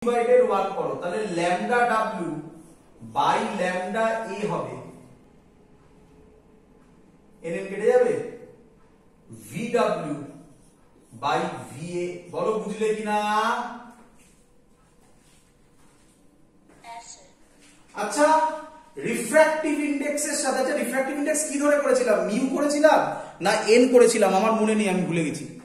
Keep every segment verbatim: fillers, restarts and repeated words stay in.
Divided one করো, তাহলে lambda W by lambda A হবে, এন এন কেটে যাবে, V W by V A. বলো বুঝলে কিনা? আচ্ছা রিফ্র্যাক্টিভ ইনডেক্সের সাথে, আচ্ছা রিফ্র্যাক্টিভ ইনডেক্স কি ধরে করেছিলাম, মিউ করেছিলাম না এন করেছিলাম, আমার মনে নেই, আমি ভুলে গেছি।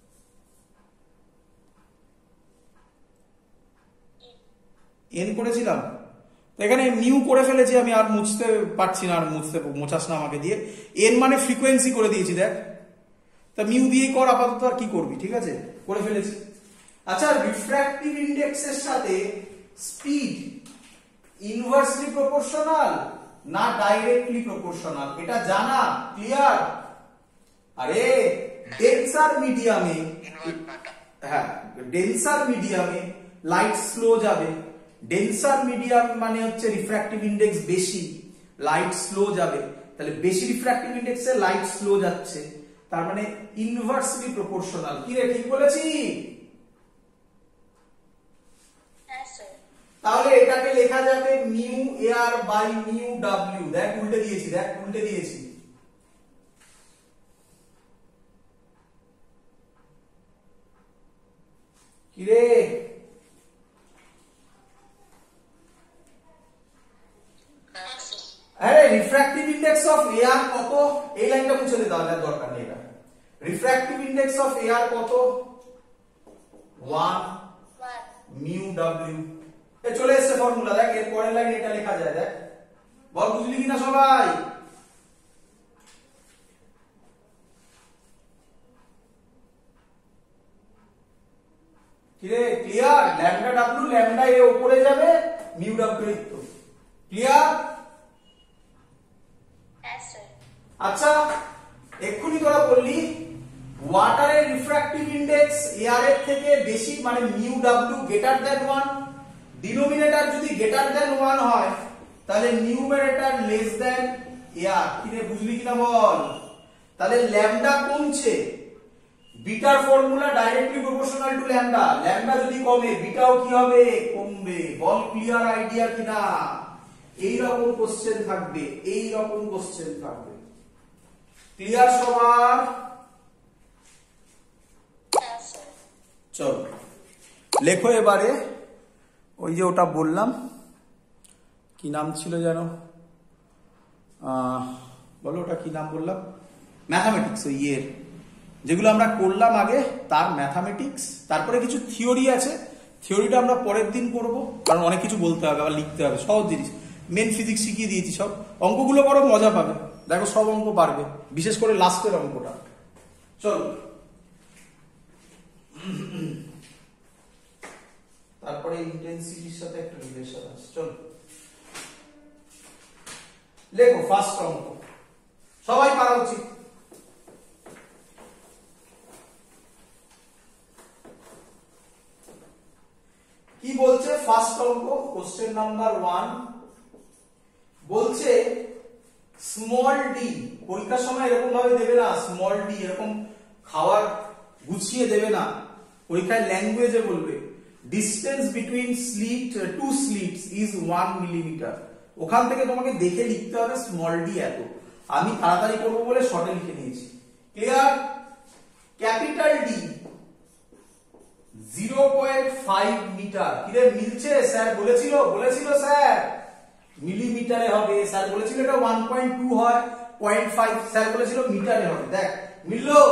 এন করেছিলাম, তো এখানে মিউ করে ফেলেছি আমি, আর মুছতে পারছি না, আর মুছতে মোছাস না আমাকে দিয়ে। এন মানে ফ্রিকোয়েন্সি করে দিয়েছি দেখ, তা মিউ দিয়ে কর আপাতত, আর কি করবি, ঠিক আছে করে ফেলেছি। আচ্ছা রিফ্র্যাক্টিভ ইনডেক্সের সাথে স্পিড ইনভার্সলি প্রপোর্শনাল না ডাইরেক্টলি প্রপোর্শনাল, এটা জানা ক্লিয়ার? আরে ডেন্সার মিডিয়ামে, হ্যাঁ ডেন্সার মিডিয়ামে লাইট স্লো যাবে, ডেন্সার মিডিয়াম মানে হচ্ছে রিফ্র্যাক্টিভ ইনডেক্স বেশি, লাইট স্লো যাবে, তাহলে বেশি রিফ্র্যাক্টিভ ইনডেক্সে লাইট স্লো যাচ্ছে, তার মানে ইনভার্সলি প্রপোর্শনাল। কি রে ঠিক বলেছি? তাহলে এটাকে লেখা যাবে mu A R by mu W. দেখ উল্টে দিয়েছি, দেখ উল্টে দিয়েছি। কি রে আরে রিফ্র্যাক্টিভ ইনডেক্স অফ এআর কত, এই লাইনটা মুছে দিতে হবে, দরকার নেই এটা। রিফ্র্যাক্টিভ ইনডেক্স অফ এআর কত? One mu W. এ চলে এসেছে ফর্মুলা, দেখ এর পরের লাইন এটা লেখা যায়, দেখ বল বুঝলি কিনা সবাই? কিরে clear? Lambda W lambda A উপরে যাবে, মিউ ডাব্লিউ ক্লিয়ার? আচ্ছা এক্ষুনি তোরা বললি ওয়াটারের রিফ্র্যাক্টিভ ইনডেক্স এয়ার এর থেকে বেশি, মানে mu W greater than one. Denominator যদি গ্রেটার দ্যান ওয়ান হয় তাহলে নিউমারেটর লেস দ্যান এয়ার। কিরে বুঝলি কিনা বল? তাহলে ল্যামডা কমছে, বিটার formula directly proportional to lambda, lambda যদি কমে বিটাও কি হবে? কমবে। বল ক্লিয়ার আইডিয়া কিনা? এই রকম কোশ্চেন থাকবে, এই রকম কোশ্চেন থাকবে। ক্লিয়ার সবার? চলো লেখো এবারে ওই যে ওটা বললাম, কি নাম ছিল যেন, বলো ওটা কি নাম বললাম, ম্যাথামেটিক্স, ওই ইয়ের যেগুলো আমরা করলাম আগে তার ম্যাথামেটিক্স, তারপরে কিছু থিওরি আছে, থিওরিটা আমরা পরের দিন করব, কারণ অনেক কিছু বলতে হবে, আবার লিখতে হবে, সহজ জিনিস। মেন ফিজিক্স শিখিয়ে দিয়েছি সব, অঙ্কগুলো বড় মজা পাবে, দেখো সব অঙ্ক পারবে, বিশেষ করে লাস্টের অঙ্কটা। চলো তারপরে ইন্টেন্সিটির সাথে একটা রিলেশন আছে। চলো লেখো ফার্স্ট অঙ্ক, সবাই পারা উচিত। কি বলছে ফার্স্ট অঙ্ক, কোশ্চেন নাম্বার ওয়ান বলছে স্মল ডি, পরীক্ষার সময় এরকম ভাবে দেবে না, স্মল ডি এরকম খাওয়ার গুছিয়ে দেবে না, পরীক্ষায় ল্যাঙ্গুয়েজে বলবে distance between slit to slits is one millimetre. ওখান থেকে তোমাকে দেখে লিখতে হবে স্মল ডি এত, আমি তাড়াতাড়ি করবো বলে শর্টে লিখে নিয়েছি। Clear? Capital D zero point five metre. কিরে মিলছে? স্যার বলেছিল, বলেছিল স্যার মিলিমিটারে হবে, স্যার বলেছিল এটা ওয়ান পয়েন্ট টু হয়, পয়েন্ট ফাইভ স্যার বলেছিল মিটারে হবে, দেখ মিললো।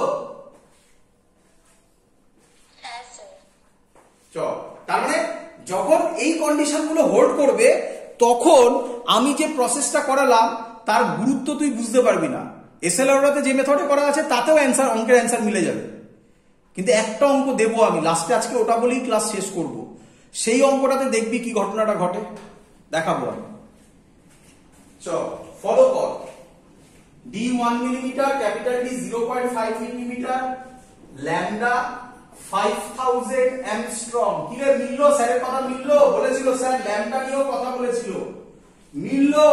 চল, তার মানে যখন এই কন্ডিশন গুলো হোল্ড করবে তখন আমি যে প্রসেসটা করালাম তার গুরুত্ব তুই বুঝতে পারবি না। এসএলআরতে যে মেথডে করা আছে তাতেও অ্যান্সার, অঙ্কের অ্যান্সার মিলে যাবে, কিন্তু একটা অঙ্ক দেবো আমি লাস্টে, আজকে ওটা বলেই ক্লাস শেষ করব, সেই অঙ্কটাতে দেখবি কি ঘটনাটা ঘটে, দেখাবো আমি। চল ফলো কর। D one millimetre, capital D zero point five millimetre, lambda five thousand angstrom. কি রে মিললো? স্যারের কথা মিললো? বলেছিল স্যার ল্যামডা নিয়েও কথা বলেছিল, মিললো?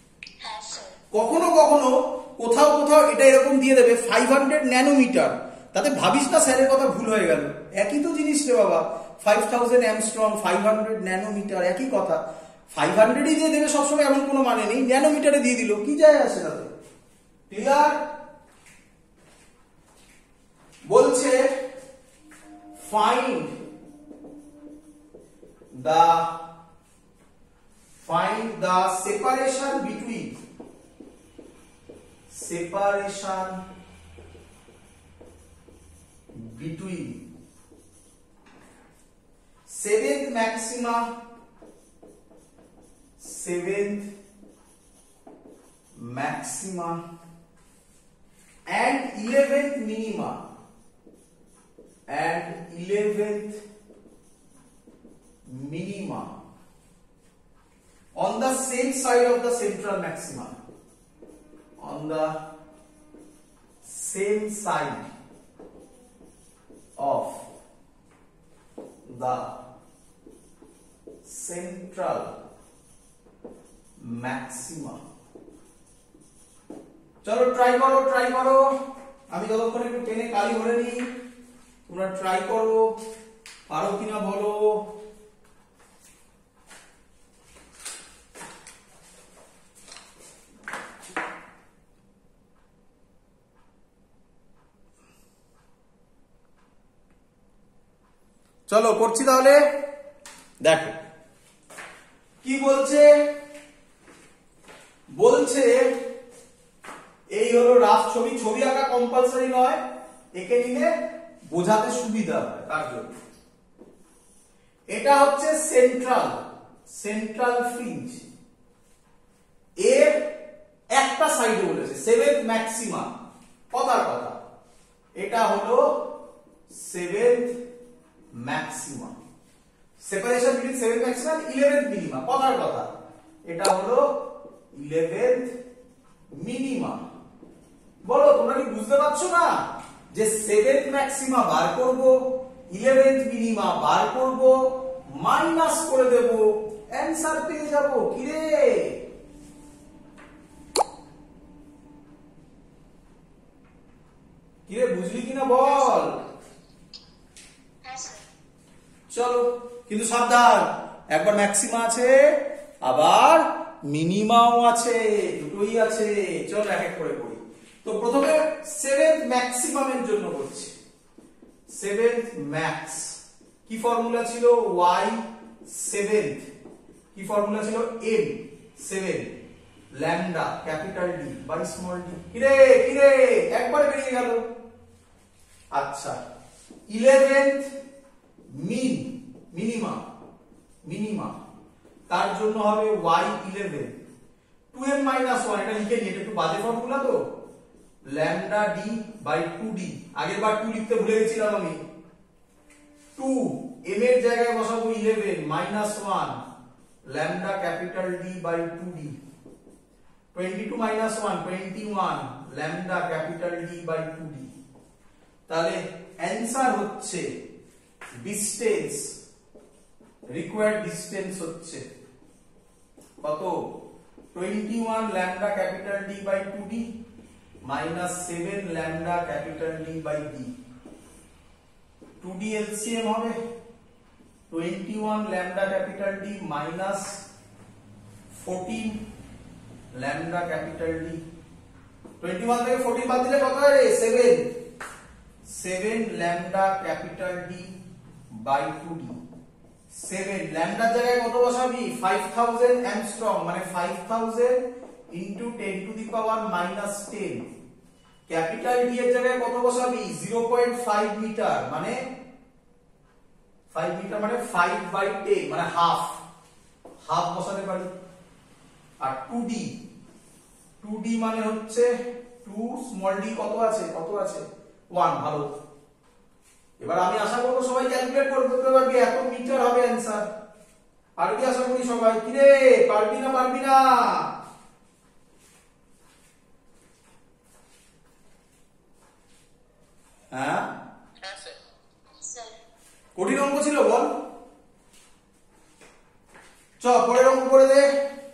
কখনো কখনো কোথাও কোথাও এটা এরকম দিয়ে দেবে ফাইভ হান্ড্রেড ন্যানোমিটার, তাতে ভাবিস না স্যারের কথা ভুল হয়ে গেল, একই তো জিনিস রে বাবা, five thousand angstrom, five hundred nanometre, একই কথা। ফাইভ হান্ড্রেডই দিয়ে দেবে সবসময় এমন কোনো মানে নেই, ন্যানোমিটারে দিয়ে দিল, কি যায় আসে তাতে? ক্লিয়ার? বলছে find the find the separation between separation between seventh maxima seventh maxima and eleventh minima and eleventh minima on the same side of the central maxima, on the same side of the central maxima. চলো try করো try করো আমি যতক্ষণ একটু পেনে কালি ভরে নিই, তোমরা ট্রাই করো, পারো কিনা বলো। চলো করছি তাহলে, দেখো কি বলছে। বলছে এই হলো রাফ ছবি, ছবি আঁকা কম্পালসারি নয়, একে নিলে বোঝাতে সুবিধা হয় তার জন্য। এটা হচ্ছে সেন্ট্রাল সেন্ট্রাল ফ্রিঞ্জ, এর একটা সাইডে বলেছে সেভেন্থ ম্যাক্সিমা, কথার কথা এটা হলো seventh maxima, separation between seventh maxima and eleventh minima, কথার কথা এটা হলো ইলেভেন্থ মিনিমা। বলো তোমরা কি বুঝতে পারছো না যে সেভেন্থ ম্যাক্সিমা বার করব, ইলেভেন্থ মিনিমা বার করব, মাইনাস করে দেব, অ্যানসার পেয়ে যাব। কি রে কি রে বুঝলি কিনা বল। চলো কিন্তু সাবধান, একবার ম্যাক্সিমা আছে আবার মিনিমাও আছে, দুটোই আছে। চলো এক এক করে করি। তো প্রথমে সেভেন্থ ম্যাক্সিমামের জন্য করছি। সেভেন্থ ম্যাক্স কি ফর্মুলা ছিল? y সেভেন্থ কি ফর্মুলা ছিল? n seven lambda capital D by small D. কিরে কিরে একবারে বেরিয়ে গেল। আচ্ছা ইলেভেন্থ মিন মিনিমা মিনিমা তার জন্য হবে y eleven two m minus one, এটা লিখে নিয়ে, এটা একটু বাজে ফর্মুলা তো, lambda D by two D, আগের বার টু লিখতে ভুলে গেছিলাম আমি, টু m এর জায়গায় বসাবো eleven minus one lambda capital D by two D, twenty two minus one twenty one lambda capital D by two D. তাহলে অ্যানসার হচ্ছে ডিসটেন্স, রিকোয়ার্ড ডিসটেন্স হচ্ছে কত? Twenty one lambda capital D by two D minus seven lambda capital D by D. Two D LCM হবে twenty one lambda capital D minus fourteen lambda capital D. Twenty one থেকে fourteen বাদ দিলে কত হয় রে? Seven seven lambda capital D by two D. Seven ল্যামডার জায়গায় কত বসাবি? ফাইভ থাউজেন্ড অ্যামস্ট্রং, মানে five thousand into ten to the power minus ten. Capital D এর জায়গায় কত বসাবি? জিরো পয়েন্ট ফাইভ মিটার, মানে ফাইভ মিটার মানে ফাইভ বাই টেন, মানে হাফ হাফ বসাতে পারি। আর টু ডি টু ডি মানে হচ্ছে টু স্মল ডি কত আছে? কত আছে? ওয়ান। ভালো, এবার আমি আশা করবো সবাই ক্যালকুলেট করতে পারবি, এত মিটার হবে অ্যানসার। পারবি আশা করি সবাই। কিরে পারবি না পারবি না? হ্যাঁ কঠিন অঙ্ক ছিল বল। চ পরের অঙ্ক করে দে।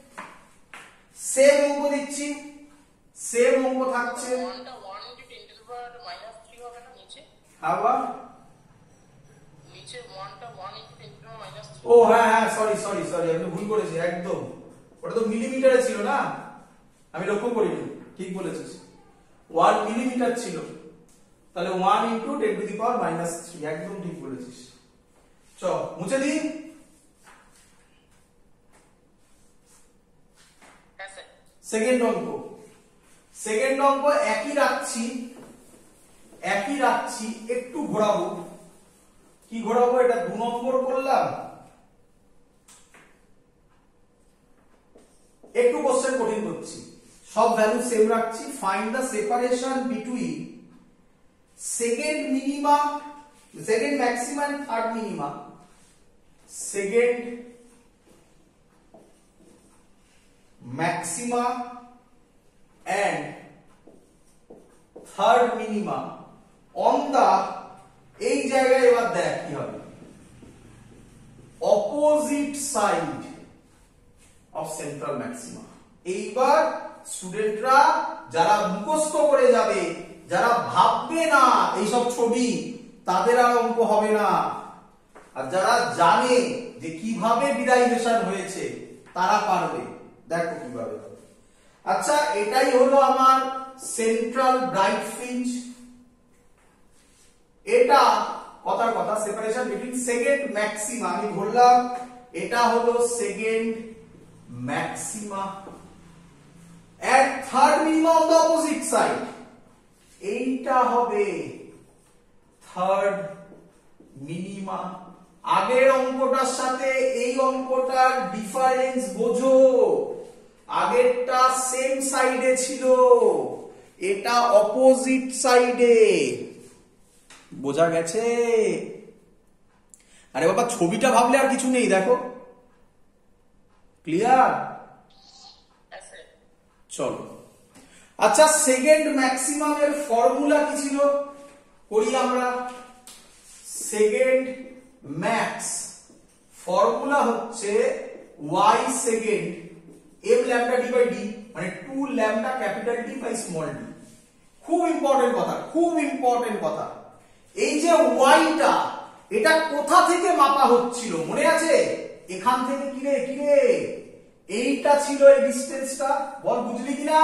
সেম অঙ্ক দিচ্ছি, সেম অঙ্ক থাকছে। আবার নিচে ওয়ানটা one into ten to power minus three. ও হ্যাঁ হ্যাঁ সরি সরি সরি আমি ভুল করেছি একদম, ওটা তো মিলিমিটারে ছিল না, আমি লক্ষ্য করিনি, ঠিক বলেছিস ওয়ান মিলিমিটার ছিল, তাহলে one into ten to the power minus three, একদম ঠিক বলেছিস। চ মুছে দিই। হ্যাঁ স্যার। সেকেন্ড অঙ্ক, সেকেন্ড অঙ্ক একই রাখছি, একই রাখছি, একটু ঘোরাবো। কি ঘোরাবো? এটা দু নম্বর করলাম, একটু কোশ্চেন কঠিন করছি, সব ভ্যালু সেম রাখছি। Find the separation between second minima, second maxima and third minima, second maxima and third minima on the, এই জায়গায় এবার দেখ কি হবে, opposite side of central maxima। এইবার স্টুডেন্টরা যারা মুখস্থ করে যাবে, যারা ভাববে না এইসব ছবি, তাদের আর অঙ্ক হবে না, আর যারা জানে যে কিভাবে ডিরাইভেশন হয়েছে তারা পারবে। দেখো কিভাবে। আচ্ছা, এটাই হলো আমার সেন্ট্রাল ব্রাইট ফ্রিঞ্জ। এটা কথার কথা সেপারেশন বিটুইন সেকেন্ড ম্যাক্সিমা, আমি ধরলাম এটা হলো second maxima and third minima on the opposite side, এইটা হবে থার্ড মিনিমা। আগের অঙ্কটার সাথে এই অঙ্কটার ডিফারেন্স বোঝো, আগেরটা সেম সাইডে ছিল, এটা অপোজিট সাইডে, বোঝা গেছে? আরে বাবা ছবিটা ভাবলে আর কিছু নেই, দেখো ক্লিয়ার? চলো আচ্ছা, সেকেন্ড ম্যাক্সিমামের ফর্মুলা কি ছিল করি আমরা। সেকেন্ড ম্যাক্স ফর্মুলা হচ্ছে y second m lambda d by d, মানে two lambda capital D by small d। খুব ইম্পর্টেন্ট কথা, খুব ইম্পর্টেন্ট কথা। এই যে y টা, এটা কোথা থেকে মাপা হচ্ছিল মনে আছে? এখান থেকে। কি রে কি রে, এইটা ছিল এই ডিসটেন্সটা, বল বুঝলি কিনা?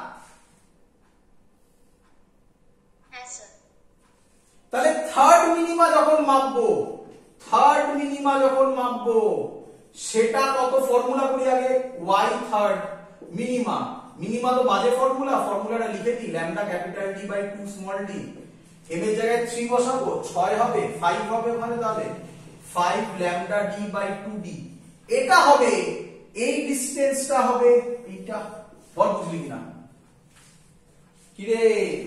হ্যাঁ স্যার। তাহলে থার্ড মিনিমা যখন মাপবো, থার্ড মিনিমা যখন মাপবো সেটা কত ফর্মুলা করি আগে, y থার্ড মিনিমা। মিনিমা তো বাজে ফর্মুলা, ফর্মুলাটা লিখে দিই, lambda capital D by two small d। m এর জায়গায় থ্রি বসাবো, ছয় হবে, ফাইভ হবে ওখানে, তাহলে five lambda d by two d। এটা হবে, এই ডিসটেন্সটা হবে এইটা, বল বুঝলি কিনা? কি রে?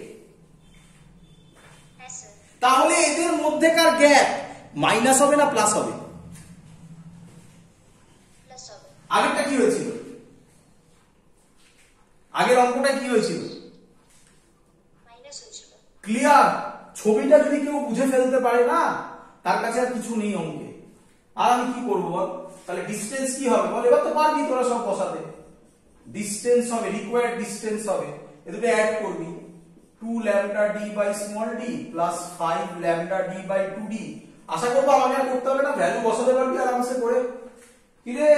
হ্যাঁ স্যার। তাহলে এদের মধ্যেকার গ্যাপ মাইনাস হবে না প্লাস হবে? প্লাস হবে। আগেরটা কি হয়েছিল? আগের অঙ্কটা কি হয়েছিল? মাইনাস হয়েছিল। ক্লিয়ার? ছবিটা যদি কেউ বুঝে ফেলতে পারে না, তার কাছে আর কিছু নেই অঙ্কে। আর আমি কি করবো বল? তাহলে ডিসটেন্স কি হবে বল? এবার তো পারবি তোরা সব বসাতে। ডিসটেন্স হবে, রিকোয়ার্ড ডিসটেন্স হবে, এ দুটো অ্যাড করবি, two lambda d by small d plus five lambda d by two d। আশা করবো আমাকে আর করতে হবে না, ভ্যালু বসাতে পারবি আরামসে করে। কি রে?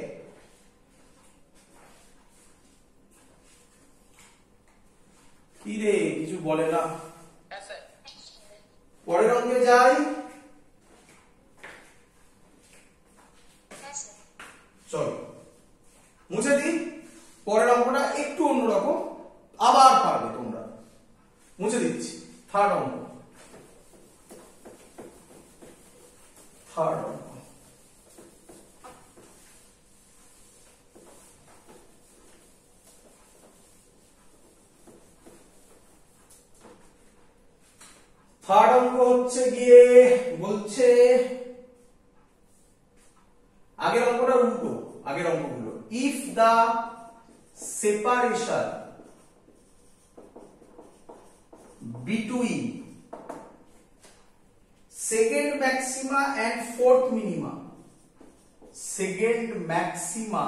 কি রে কিছু বলে না? হ্যাঁ স্যার। পরের অঙ্কে যাই। হ্যাঁ স্যার। চলো মুছে দিই। পরের অঙ্কটা একটু অন্যরকম, আবার পারবে তোমরা। মুছে দিচ্ছি। থার্ড অঙ্ক, থার্ড অঙ্ক। থার্ড অঙ্ক হচ্ছে গিয়ে বলছে, আগের অঙ্কটা উল্টো, আগের অঙ্কগুলো। If the separation between second maxima and fourth minima, second maxima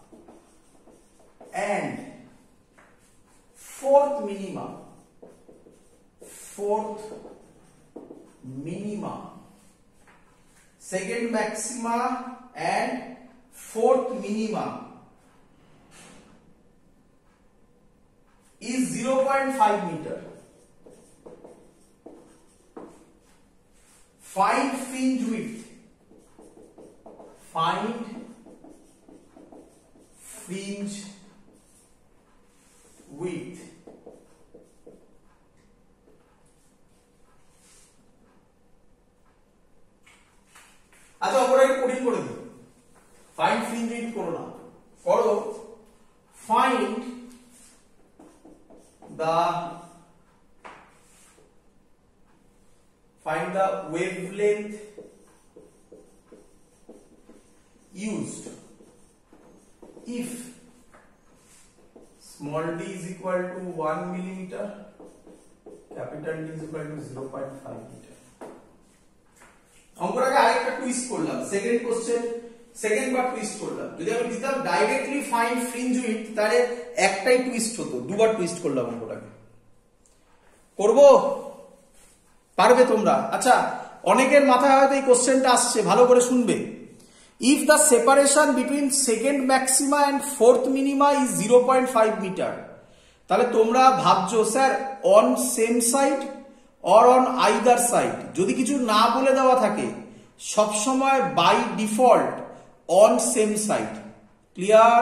and fourth minima, fourth minima, second maxima and fourth minima is zero point five meter. Find fringe width. Find fringe width. আচ্ছা ওপরে একটু কঠিন করে দিই। Find fringe width করো না, করো find the find the wavelength used if small d is equal to one millimeter, capital D is equal to zero point five meter. অঙ্কটাকে আরেকটা টুইস্ট করলাম, সেকেন্ড কোশ্চেন সেকেন্ড বার টুইস্ট করলাম। যদি আমি দিতাম ডাইরেক্টলি ফাইন্ড ফ্রিঞ্জ উইডথ তাহলে একটাই টুইস্ট হতো, দুবার টুইস্ট করলাম অঙ্কটাকে। করব? পারবে তোমরা? আচ্ছা অনেকের মাথায় হয়তো এই কোশ্চেনটা আসছে, ভালো করে শুনবে। If the separation between second maxima and fourth minima is zero point five metre, তাহলে তোমরা ভাবছো sir on same side or on either side. যদি কিছু না বলে দেওয়া থাকে সবসময় by default on same side. Clear?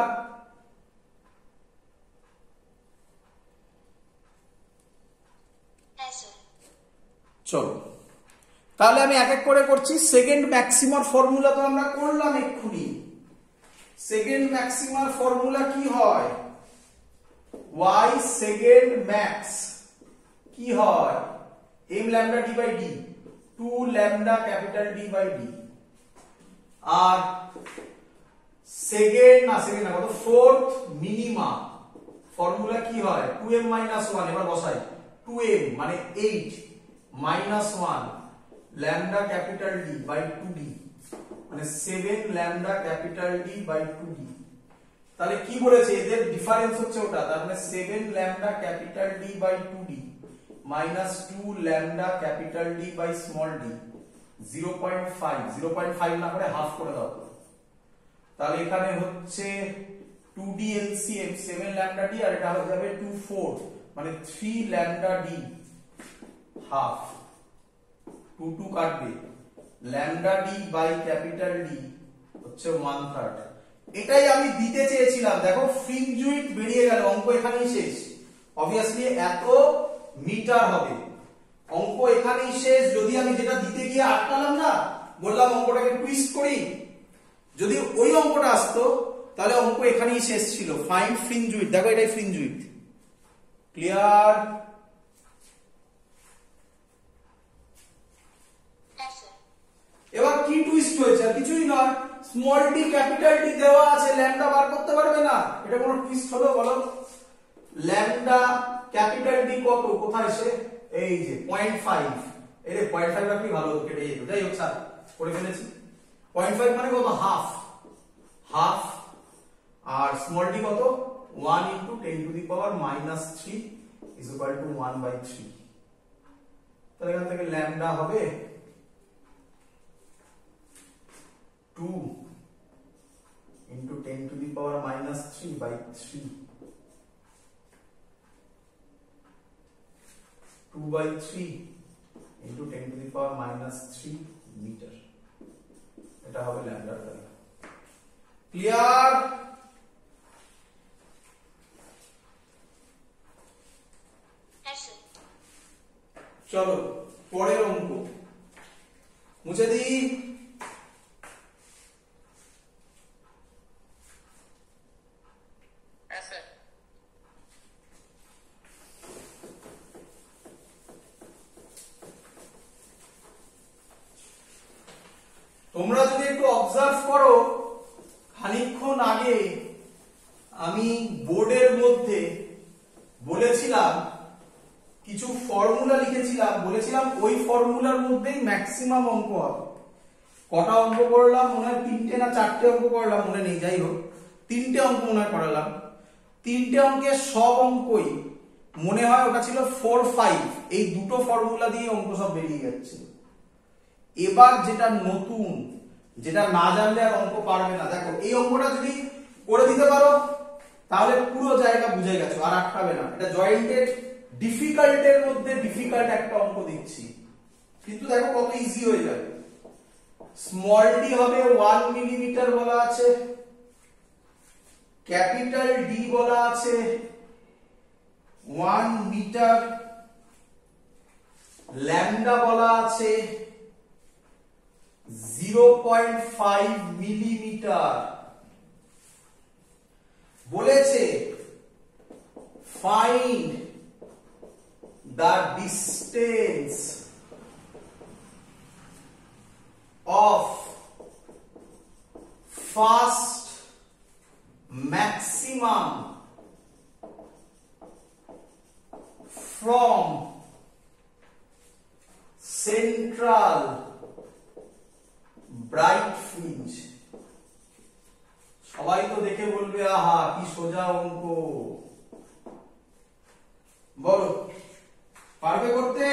চলো তাহলে আমি এক এক করে করছি। সেকেন্ড ম্যাক্সিমার ফর্মুলা তো আমরা করলাম এক্ষুনি। সেকেন্ড ম্যাক্সিমার ফর্মুলা কি হয়? y সেকেন্ড ম্যাক্স কি হয়? m lambda d by d, two lambda capital D by d। আর সেকেন্ড না সেকেন্ড না কত ফোর্থ মিনিমা ফর্মুলা কি হয়? Two M minus one. এবার বসাই টু এম মানে eight minus one lambda capital D by two d মানে seven lambda capital D by two d। তাহলে কি বলেছে? এদের ডিফারেন্স হচ্ছে ওটা, তার মানে seven lambda capital D by two d minus two lambda capital D by small d, zero point five. Zero point five না করে হাফ করে দাও। তাহলে এখানে হচ্ছে two d LCM seven lambda d আর এটা হয়ে যাবে টু ফোর মানে three lambda d half. Two two কাটবে, lambda d by capital D হচ্ছে ওয়ান থার্ড। এটাই আমি দিতে চেয়েছিলাম। দেখো ফ্রিঞ্জ উইডথ বেরিয়ে গেল, অঙ্ক এখানেই শেষ। অবভিয়াসলি এত মিটার হবে, অঙ্ক এখানেই শেষ। যদি আমি যেটা দিতে গিয়ে আটকালাম না, বললাম অঙ্কটাকে টুইস্ট করি, যদি ওই অঙ্কটা আসতো তাহলে অঙ্ক এখানেই শেষ ছিল। ফাইন্ড ফ্রিঞ্জ উইডথ, দেখো এটাই ফ্রিঞ্জ উইডথ। ক্লিয়ার? এবার কি টুইস্ট হয়েছে? আর কিছুই নয়, স্মল ডি ক্যাপিটাল ডি দেওয়া আছে, ল্যামডা বার করতে পারবে না। এটা কোনো টুইস্ট হলো বলো? ল্যামডা ক্যাপিটাল ডি কত? কোথায় সে? এই যে পয়েন্ট ফাইভ। এই রে পয়েন্ট ফাইভ রাখলে ভালো হতো, কেটে যেত। যাই হোক স্যার করে ফেলেছি। পয়েন্ট ফাইভ মানে কত? হাফ। হাফ। আর স্মল ডি কত? One into ten to the power minus three is equal to one by three. তাহলে এখান থেকে ল্যামডা হবে two into ten to the power minus three by three, two by three into ten to the power minus three meter। এটা হবে ল্যামডার value. Clear? চলো পরের অঙ্ক মুছে দিই। তোমরা যদি একটু অবজার্ভ করো, খানিকক্ষণ আগে আমি বোর্ডের মধ্যে বলেছিলাম কিছু ফর্মুলা লিখেছিলাম, বলেছিলাম ওই ফর্মুলার মধ্যেই ম্যাক্সিমাম অঙ্ক হবে। কটা অঙ্ক করলাম মনে হয়? তিনটে না চারটে অঙ্ক করলাম, মনে নেই। যাই হোক তিনটে অঙ্ক মনে হয় করালাম। তিনটে অঙ্কের সব অঙ্কই মনে হয় ওটা ছিল ফোর ফাইভ। এই দুটো ফর্মুলা দিয়ে অঙ্ক সব বেরিয়ে যাচ্ছে। এবার যেটা নতুন, যেটা না জানলে আর অঙ্ক পারবে না, দেখো এই অঙ্কটা যদি করে দিতে পারো তাহলে পুরো জায়গা বুঝে গেছো, আর আটকাবে না। এটা জয়েন্টেড ডিফিকাল্টের মধ্যে ডিফিকাল্ট একটা অঙ্ক দিচ্ছি, কিন্তু দেখো কত ইজি হয়ে যাবে। স্মল ডি হবে ওয়ান মিলিমিটার বলা আছে, ক্যাপিটাল ডি বলা আছে ওয়ান মিটার, ল্যামডা বলা আছে জিরো পয়েন্ট ফাইভ মিলিমিটার। বলেছে find the distance of first maximum from central bright fringe। সবাই তো দেখে বলবে আহা কি সোজা অঙ্ক, বলো পারবে করতে?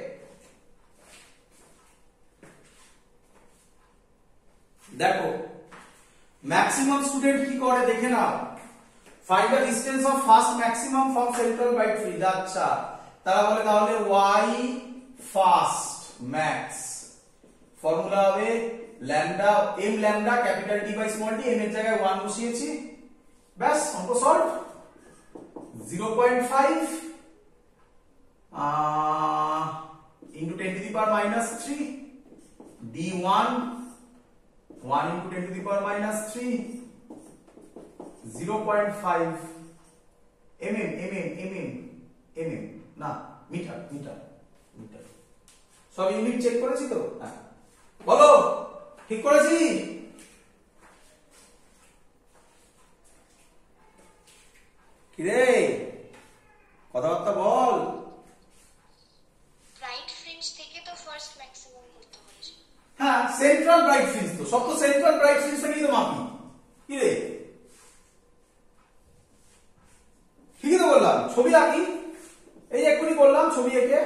দেখো ম্যাক্সিমাম স্টুডেন্ট কি করে দেখে নাও, find the distance of first maximum from central bright fringe. আচ্ছা তারা বলে তাহলে y ফার্স্ট ম্যাক্স, ফর্মুলা হবে lambda m lambda capital D by small d, m এর জায়গায় ওয়ান বসিয়েছি, ব্যাস অঙ্ক solve. Zero point five into ten to the power minus three d one one into ten to the power minus three, zero point five mm, mm, mm, mm, না metre metre metre. সব unit check করেছি তো? হ্যাঁ বলো ঠিক করেছি? কি রে কথাবার্তা বল। ব্রাইট ফ্রিঞ্জ থেকে তো ফার্স্ট ম্যাক্সিমাম করতে হয়েছে। হ্যাঁ সেন্ট্রাল ব্রাইট ফ্রিঞ্জ তো, সব তো সেন্ট্রাল ব্রাইট ফ্রিঞ্জ থেকেই তো মাপি। কি রে ঠিকই তো বললাম। ছবি আঁকি, এই এক্ষুনি বললাম ছবি এঁকে,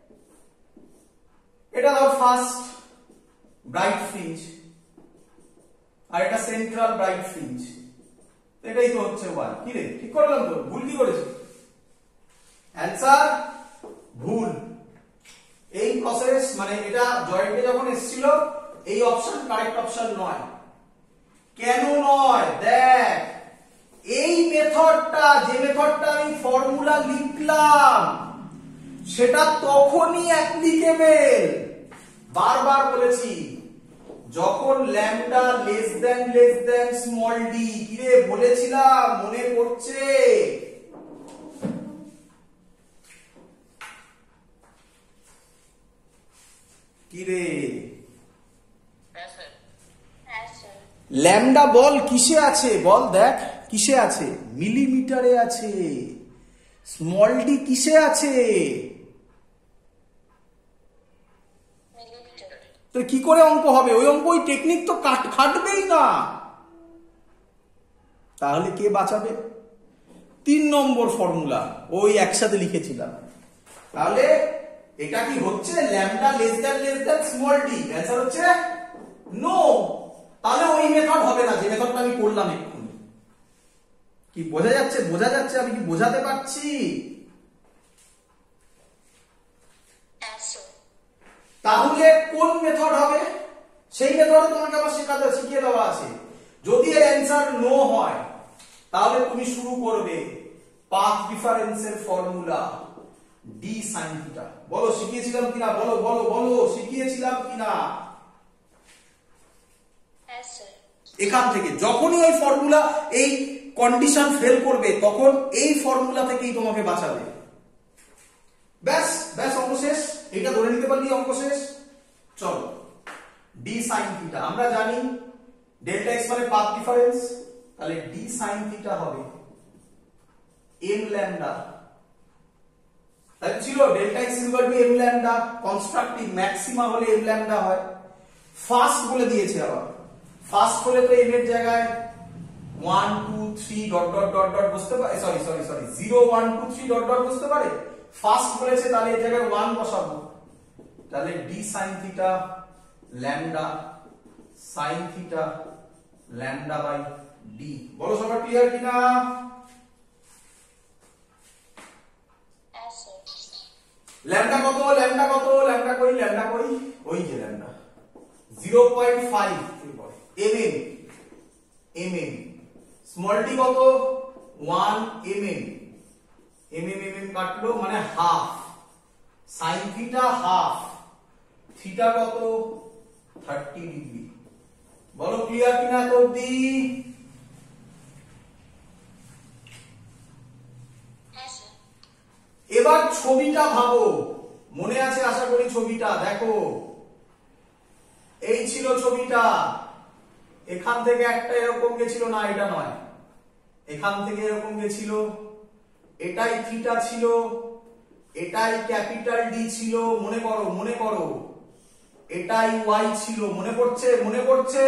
এটা ধর ফার্স্ট ব্রাইট ফ্রিঞ্জ আর এটা সেন্ট্রাল ব্রাইট ফ্রিঞ্জ, এটাই তো হচ্ছে ওয়ান। কি রে ঠিক করলাম তো? ভুল কি করেছি? অ্যান্সার ভুল। এই প্রসেস মানে এটা জয়েন্টে যখন এসেছিল এই অপশন কারেক্ট অপশন নয়। কেন নয়? দেখ এই মেথডটা, যে মেথডটা আমি ফর্মুলা লিখলাম সেটা তখনই অ্যাপ্লিকেবল। বারবার বলেছি যখন lambda less than less than small D. কিরে বলেছিলাম মনে পড়ছে? কিরে ল্যামডা বল কিসে আছে? বল দেখ কিসে আছে? মিলিমিটারে আছে। স্মল ডি কিসে আছে? তো কি করে অঙ্ক হবে? ওই অঙ্ক ওই টেকনিক তো খাটবেই না। তাহলে কে বাঁচাবে? তিন নম্বর ফর্মুলা ওই একসাথে লিখেছিলাম। তাহলে এটা কি হচ্ছে lambda less than less than small D? Answer হচ্ছে নো। তাহলে ওই মেথড হবে না যে মেথডটা আমি করলাম এক্ষুনি। কি বোঝা যাচ্ছে? বোঝা যাচ্ছে? আমি কি বোঝাতে পারছি? তাহলে কোন মেথড হবে? সেই মেথড তোমাকে আবার শেখাতে শিখিয়ে দেওয়া আছে। যদি এর অ্যান্সার নো হয় তাহলে তুমি শুরু করবে পাথ ডিফারেন্সের ফর্মুলা ডি সাইন থিটা। বলো শিখিয়েছিলাম কিনা? বলো বলো বলো শিখিয়েছিলাম কিনা? এখান থেকে যখনই ওই ফর্মুলা এই কন্ডিশন ফেল করবে তখন এই ফর্মুলা থেকেই তোমাকে বাঁচাবে। ব্যাস ব্যাস অঙ্ক শেষ। এটা ধরে নিতে পারলি অঙ্ক শেষ। চলো ডি সাইন থিটা আমরা জানি ডেল্টা এক্স মানে পাথ ডিফারেন্স, তাহলে ডি সাইন থিটা হবে এম ল্যামডা। তাহলে ছিল delta X equal to M lambda, constructive maxima হলে এম ল্যামডা হয়। ফার্স্ট বলে দিয়েছে, আবার ফার্স্ট হলে তো এম এর জায়গায় one two three dot dot dot dot বসতে পারে, sorry sorry sorry zero one two three dot dot বসতে পারে। ফার্স্ট বলেছে তাহলে এর জায়গায় ওয়ান বসাবো, তাহলে D sine theta lambda sine theta lambda by D. বলো সবার ক্লিয়ার কিনা? ল্যামডা কত? ল্যামডা কত? ল্যামডা কই? ল্যামডা কই? ওই যে lambda zero point five mm. Mm small T কত? One mm. এমএম এমএম কাটলো মানে half. Sine theta half. Theta কত? Thirty degree. বলো ক্লিয়ার কিনা তো অবধি? এবার ছবিটা ভাবো, মনে আছে আশা করি ছবিটা। দেখো এই ছিল ছবিটা, এখান থেকে একটা এরকম গেছিল, না এটা নয়, এখান থেকে এরকম গেছিল, এটাই থিটা ছিল, এটাই ক্যাপিটাল ডি ছিল, মনে করো মনে করো, এটাই ওয়াই ছিল, মনে পড়ছে? মনে পড়ছে?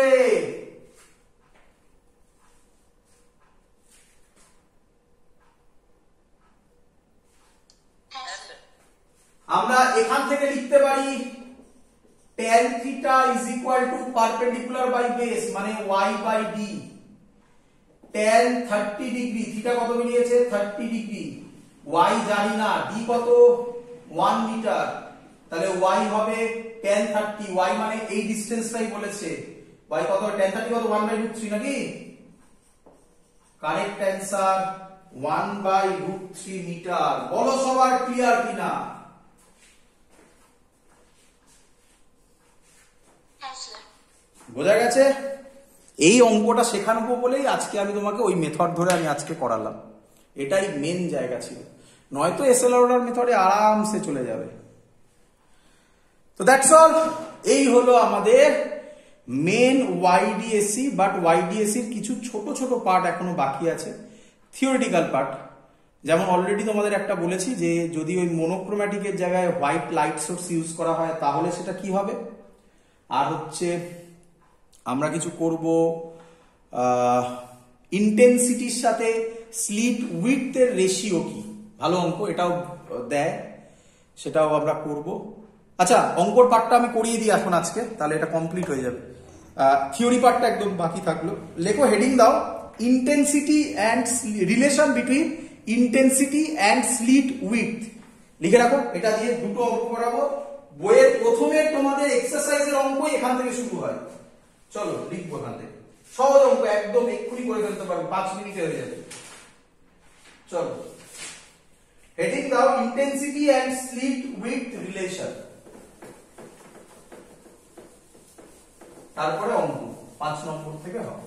আমরা এখান থেকে লিখতে পারি tan theta is equal to perpendicular by base মানে y by d। tan thirty degree, theta কত বেরিয়েছে? Thirty degree. y জানি না, d কত? One metre. তাহলে y হবে tan থার্টি, y মানে এই ডিসটেন্সটাই বলেছে। y কত? tan থার্টি কত? ওয়ান বাই রুট থ্রি নাকি? Correct answer one by root three metre. বলো সবার ক্লিয়ার কিনা? বোঝা গেছে? এই অঙ্কটা শেখানো বলেই আজকে আমি তোমাকে ওই মেথড ধরে আমি আজকে করালাম। এটাই মেন জায়গা ছিল, নয়তো এসএলআর অর্ডার মেথডে আরামসে চলে যাবে। তো দ্যাটস অল। এই হলো আমাদের মেন ওয়াইডিএসসি, বাট ওয়াইডিএসসির কিছু ছোট ছোট পার্ট এখনো বাকি আছে, থিওরিটিক্যাল পার্ট। যেমন অলরেডি তোমাদের একটা বলেছি যে যদি ওই মোনোক্রোম্যাটিকের জায়গায় হোয়াইট লাইট সোর্স ইউজ করা হয় তাহলে সেটা কি হবে। আর হচ্ছে আমরা কিছু করব ইন্টেন্সিটির সাথে স্লিট উইডথের রেশিও কি, ভালো অঙ্ক, এটাও দেয়, সেটাও আমরা করব। আচ্ছা, অঙ্কর পার্টটা আমি করিয়ে দিই এখন আজকে, তাহলে এটা কমপ্লিট হয়ে যাবে। থিওরি পার্টটা একদম বাকি থাকলো। লেখো, হেডিং দাও intensity and relation between intensity and slit width. লিখে রাখো, এটা দিয়ে দুটো অঙ্ক করাবো। বইয়ের প্রথমে তোমাদের এক্সারসাইজের অঙ্ক এখান থেকে শুরু হয়। চলো লিখবো এখান থেকে, সহজ অঙ্ক, একদম এক্ষুনি করে ফেলতে পারবো, পাঁচ মিনিটে হয়ে যাবে। চলো হেডিং দাও intensity and slit width relation, তারপরে অঙ্ক পাঁচ নম্বর থেকে হবে।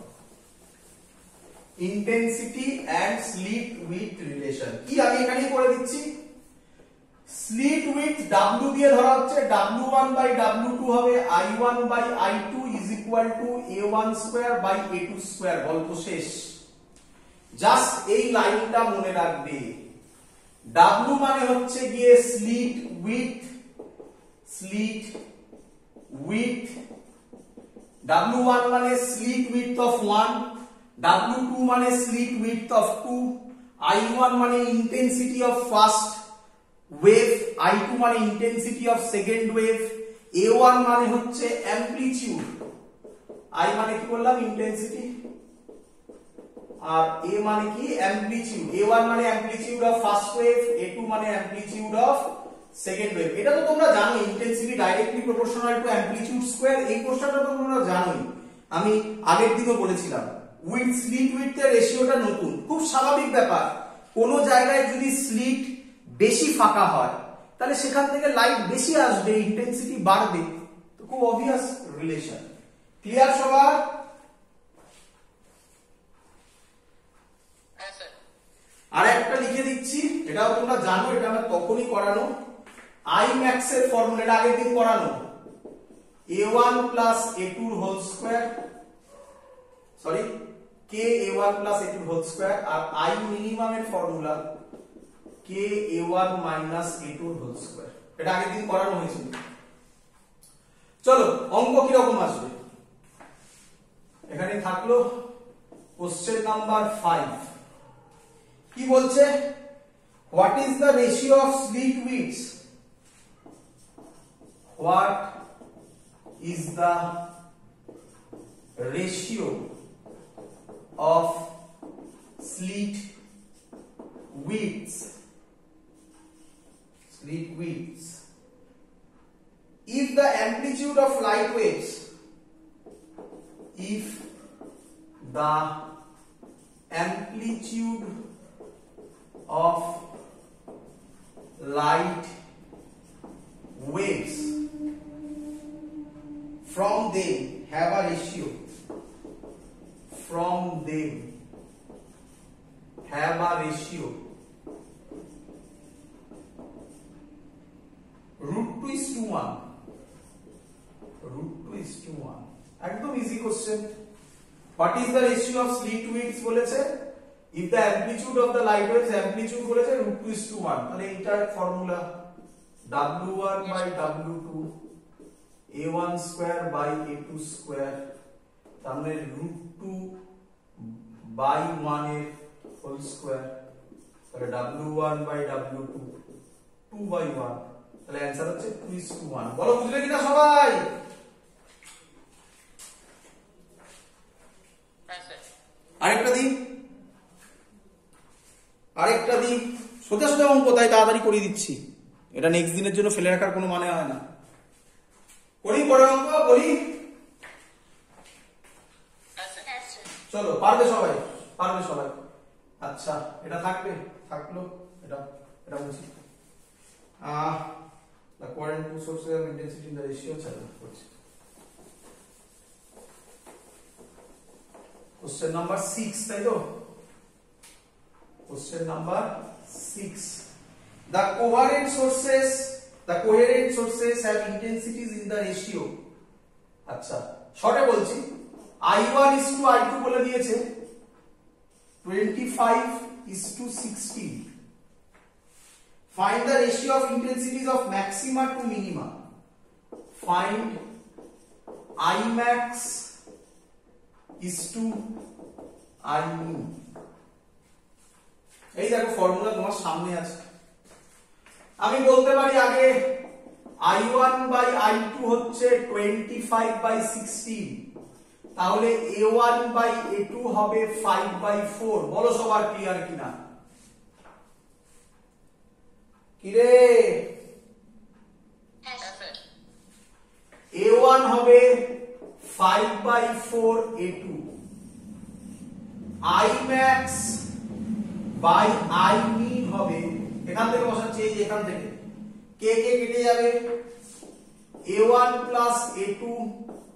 Intensity and slit width relation কি আমি এখানেই করে দিচ্ছি। স্লিট উইডথ ডাব্লিউ দিয়ে ধরা হচ্ছে, W one by W two হবে I one by I two is equal to A one square by A two square. গল্প শেষ। জাস্ট এই লাইনটা মনে রাখবে। ডাব্লিউ মানে হচ্ছে গিয়ে slit width, slit width. W one মানে slit width of one, W two মানে slit width of two, I one মানে intensity of first wave, I two মানে intensity of second wave, A one মানে হচ্ছে amplitude, I মানে কি বললাম intensity, R A মানে কি অ্যামপ্লিটিউড। এ ওয়ান মানে amplitude of first wave, A two মানে অ্যামপ্লিটিউড অফ সেকেন্ড ওয়েভ। এটা তো তোমরা জানো, intensity directly proportional to amplitude square. এই কোশ্চেনটা তো তোমরা জানোই, আমি আগের দিনও বলেছিলাম। উইথ স্লিট উইথ এর রেশিওটা নতুন, খুব স্বাভাবিক ব্যাপার। কোন জায়গায় যদি স্লিট বেশি ফাঁকা হয় তাহলে সেখান থেকে লাইট বেশি আসবে, ইন্টেন্সিটি বাড়বে, তো খুব অবভিয়াস রিলেশন। ক্লিয়ার সবার? আর একটা লিখে দিচ্ছি, এটাও তোমরা জানো, এটা আমরা তখনই করানো। আই ম্যাক্স এর ফর্মুলা, এটা আগের দিন করানো, A one plus A two whole square, sorry কে A one plus A two whole square, আর আই মিনিমাম এর ফর্মুলা কে A one minus A two whole square. এটা আগের দিন করানো হয়েছিল। চলো অঙ্ক কি রকম আসবে এখানে থাকলো। কোশ্চেন নাম্বার ফাইভ কি বলছে? What is the ratio of slit widths? What is the ratio of slit widths slit widths if the amplitude of light waves if the amplitude of light waves from them have a ratio from them have a ratio root two is to one root two is to one একদম easy question. What is the ratio of slit widths বলেছে if the amplitude of the light waves amplitude বলেছে root two is to one তাহলে এটার formula w one by w two a one square by a two square তাহলে root two by one এর whole square তাহলে w one by w two two by one তাহলে answer হচ্ছে two is to one বলো বুঝলে কিনা সবাই আরেকটা দিই আরেকটা দিই সোজা সোজা অঙ্ক তাই তাড়াতাড়ি করে দিচ্ছি এটা নেক্সট দিনের জন্য ফেলে রাখার কোনো মানে হয় না করি পরে অঙ্ক বলি চলো পারবে সবাই পারবে সবাই আচ্ছা এটা থাকবে থাকলো এটা এটা বুঝি আহ the current two sources have intensity in the ratio চলো করছি question number six তাই তো question number six the coherent sources the coherent sources have intensities in the ratio আচ্ছা শর্টে বলছি I one is to I two বলে দিয়েছে twenty-five is to sixty find the ratio of intensities of maxima to minima find I max is to I min এই দেখো formula তোমার সামনে আছে আমি বলতে পারি আগে I one by I two হচ্ছে twenty-five by sixteen তাহলে A one by A two হবে five by four বলো সবার ক্লিয়ার কিনা কিরে A one হবে five by four A two I max by I min হবে এখান থেকে বসাচ্ছি এই এখান থেকে কে কে কেটে যাবে A one plus A two